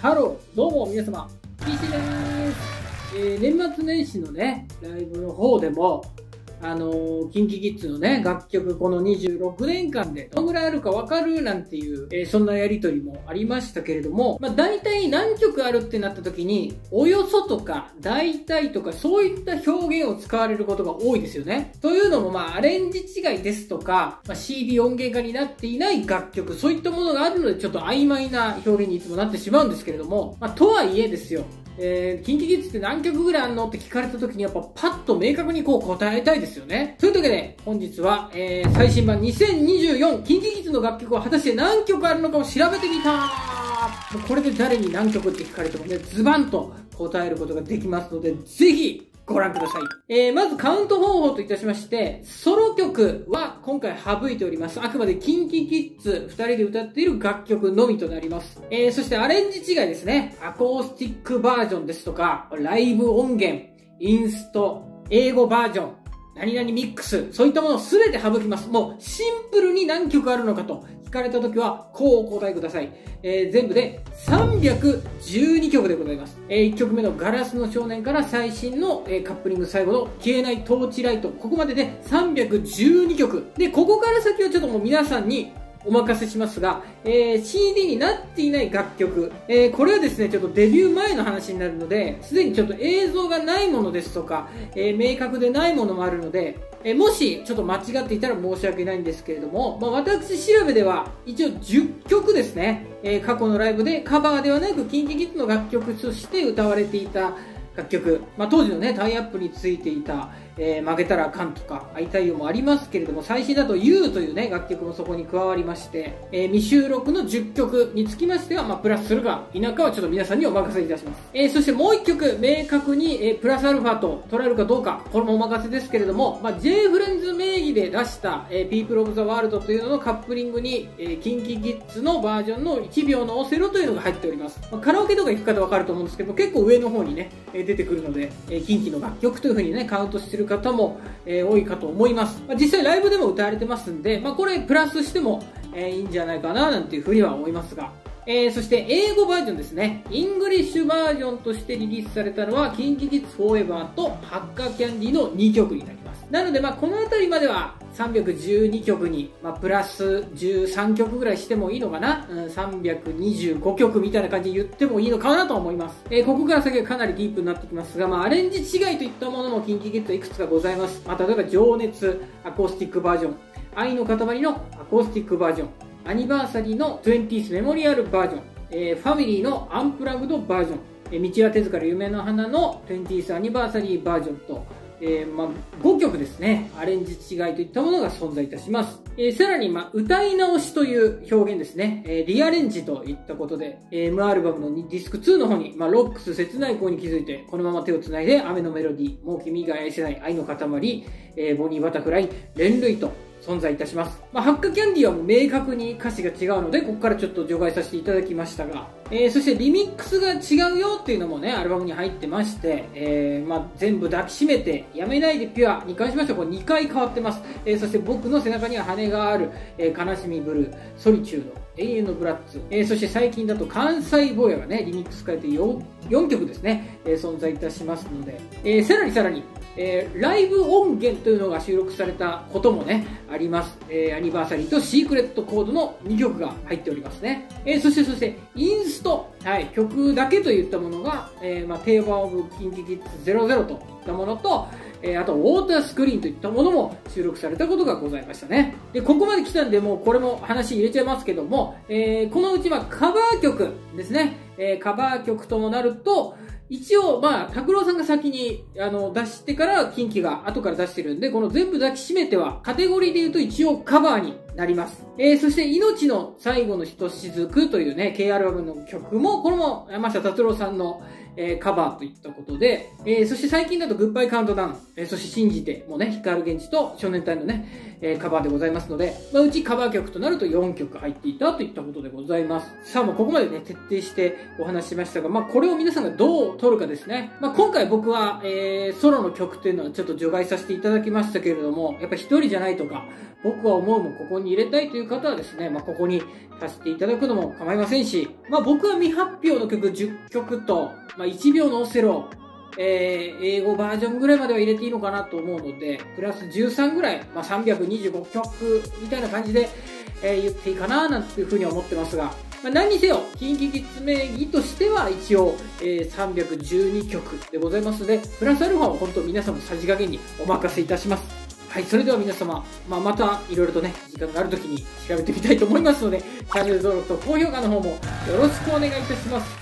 ハロー、どうも皆様、PC です。年末年始のね、ライブの方でも、KinKiKids のね、楽曲この26年間でどのぐらいあるかわかるなんていう、そんなやりとりもありましたけれども、大体何曲あるってなった時に、およそとか、大体とか、そういった表現を使われることが多いですよね。というのも、アレンジ違いですとか、CD 音源化になっていない楽曲、そういったものがあるので、ちょっと曖昧な表現にいつもなってしまうんですけれども、とはいえですよ。KinKiKids って何曲ぐらいあんのって聞かれた時にやっぱパッと明確にこう答えたいですよね。というわけで本日は、最新版 2024KinKiKids の楽曲は果たして何曲あるのかを調べてみた。これで誰に何曲って聞かれてもね、ズバンと答えることができますので、ぜひご覧ください。まずカウント方法といたしまして、ソロ曲は今回省いております。あくまで KinKiKids 2人で歌っている楽曲のみとなります。そしてアレンジ違いですね。アコースティックバージョンですとか、ライブ音源、インスト、英語バージョン、何々ミックス、そういったものを全て省きます。もうシンプルに何曲あるのかと聞かれたときは、こうお答えください。全部で312曲でございます。1曲目のガラスの少年から最新の、カップリング最後の消えないトーチライト。ここまでで312曲。で、ここから先はちょっともう皆さんにお任せしますが、CD になっていない楽曲、これはですね、ちょっとデビュー前の話になるので、すでにちょっと映像がないものですとか、明確でないものもあるので、もしちょっと間違っていたら申し訳ないんですけれども、私調べでは一応10曲ですね、過去のライブでカバーではなく KinKiKids の楽曲として歌われていた楽曲、当時のね、タイアップについていた、負けたらあかんとか、会いたいよもありますけれども、最新だと You というね、楽曲もそこに加わりまして、未収録の10曲につきましては、プラスするか否かはちょっと皆さんにお任せいたします。そしてもう1曲、明確に、プラスアルファと捉えるかどうか、これもお任せですけれども、J フレンズ名義で出した、People of the World というののカップリングに、KinKiKids のバージョンの1秒のオセロというのが入っております。カラオケとか行く方わかると思うんですけども、結構上の方にね、出てくるので、KinKi の楽曲という風にね、カウントしてる方も、多いかと思います。実際ライブでも歌われてますんで、これプラスしても、いいんじゃないかななんていう風には思いますが、そして英語バージョンですね。イングリッシュバージョンとしてリリースされたのは KinKiKids Forever とハッカーキャンディの2曲になります。なのでこの辺りまでは312曲に、プラス13曲ぐらいしてもいいのかな、325曲みたいな感じで言ってもいいのかなと思います。ここから先はかなりディープになってきますが、アレンジ違いといったものも KinKiKids いくつかございます。例えば情熱アコースティックバージョン、愛の塊のアコースティックバージョン、アニバーサリーの 20th メモリアルバージョン、ファミリーのアンプラグドバージョン、道は手塚る夢の花の 20th アニバーサリーバージョンと、5曲ですね、アレンジ違いといったものが存在いたします。さらに、歌い直しという表現ですね、リアレンジといったことで、M アルバムのディスク2の方に、ロックス切ない声に気づいて、このまま手をつないで、雨のメロディー、もう君が愛せない愛の塊、ボニーバタフライ、連類と、存在いたします。ハッカーキャンディはもう明確に歌詞が違うので、ここからちょっと除外させていただきましたが、そしてリミックスが違うよっていうのもね、アルバムに入ってまして、全部抱きしめて、やめないでピュアに関しましては、これ2回変わってます。そして僕の背中には羽がある、悲しみブルー、ソリチュード、永遠のブラッツ、そして最近だと関西坊やがね、リミックス変えて 4曲ですね、存在いたしますので、さらに、ライブ音源というのが収録されたこともね、あります。アニバーサリーとシークレットコードの2曲が入っておりますね。そして、インスト、曲だけといったものが、定番オブ KinKiKids00 といったものと、あと、ウォータースクリーンといったものも収録されたことがございましたね。で、ここまで来たんで、もうこれも話入れちゃいますけども、このうちカバー曲ですね。カバー曲ともなると、一応、拓郎さんが先に、出してから、KinKiが後から出してるんで、この全部抱きしめては、カテゴリーで言うと一応カバーになります。そして、命の最後のひとしずくというね、K アルバムの曲も、これも山下達郎さんの、カバーといったことで、そして最近だとグッバイカウントダウン、そして信じてもね、光源氏と少年隊のね、カバーでございますので、うちカバー曲となると4曲入っていたといったことでございます。さあもうここまでね、徹底してお話ししましたが、これを皆さんがどう取るかですね。今回僕は、ソロの曲っていうのはちょっと除外させていただきましたけれども、やっぱ一人じゃないとか、僕は思うもここに入れたいという方はですね、ここに足していただくのも構いませんし、僕は未発表の曲10曲と、1秒のオセロ、英語バージョンぐらいまでは入れていいのかなと思うので、プラス13ぐらい、325曲みたいな感じで、言っていいかななんていうふうに思ってますが、何にせよ、KinKiKids名義としては一応、312曲でございますので、プラスアルファは本当皆様のさじ加減にお任せいたします。はい、それでは皆様、またいろいろとね、時間があるときに調べてみたいと思いますので、チャンネル登録と高評価の方もよろしくお願いいたします。